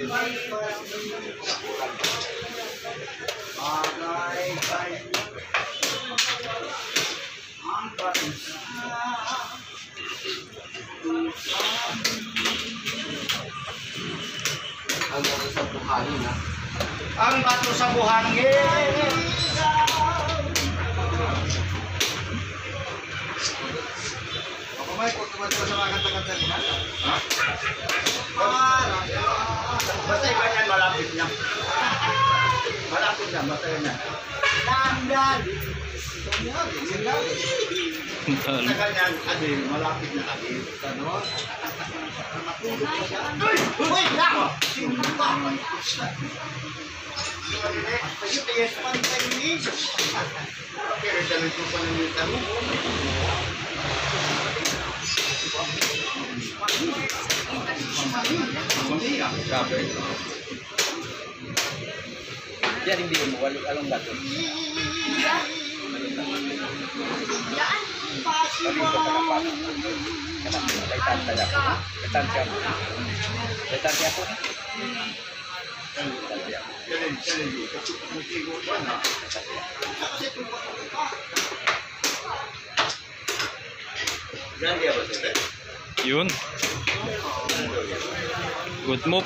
Ang bato sa buhangin, ha? Ang bato sa buhangin. May kung sa mga kanta-kanta niya. Ha? Basta iba yan, malapit na. Malapit na, basta yan na. Landan! Sa ganyan, adil, malapit na adil. Ano? Uy! Nako! Sino ba? Ayun, yes, pantay ni. Pero dami ko pa ng yung tanong. Sabi. Yan hindi mo walang bato. Yun. Good move.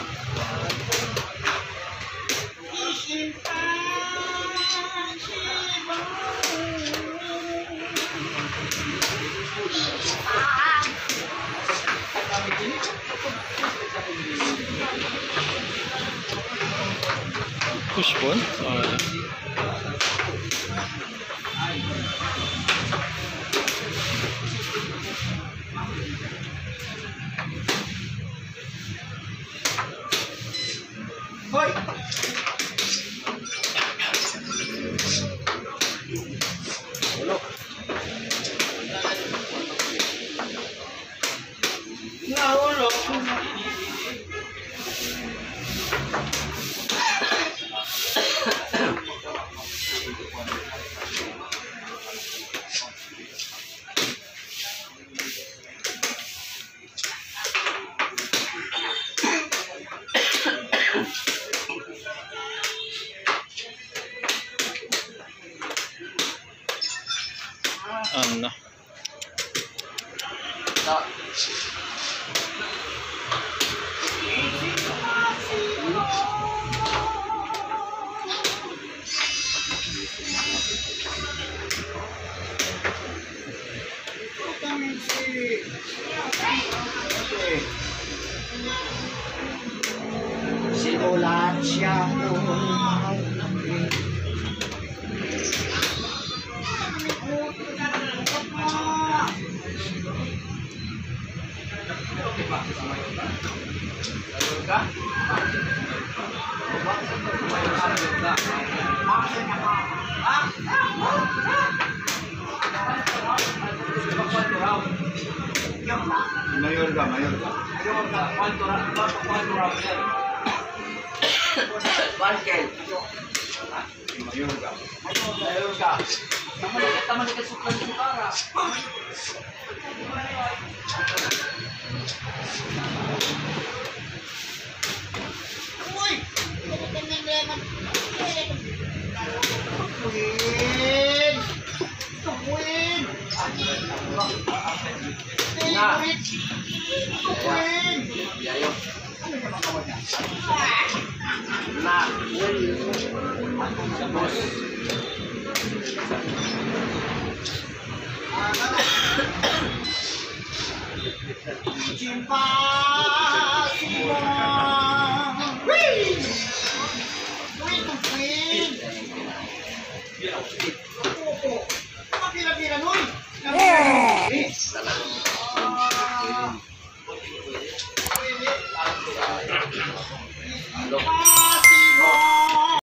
Push ball. Hoy! Nahulog. Ano? Simulan siya mayor ka. Bankel. Mayor ka. Tamalikat sa para. Uy! Tuwin! Tuwin! Na! Tuwin! Ano naman kawan niya? Na! Sabos! Cinta!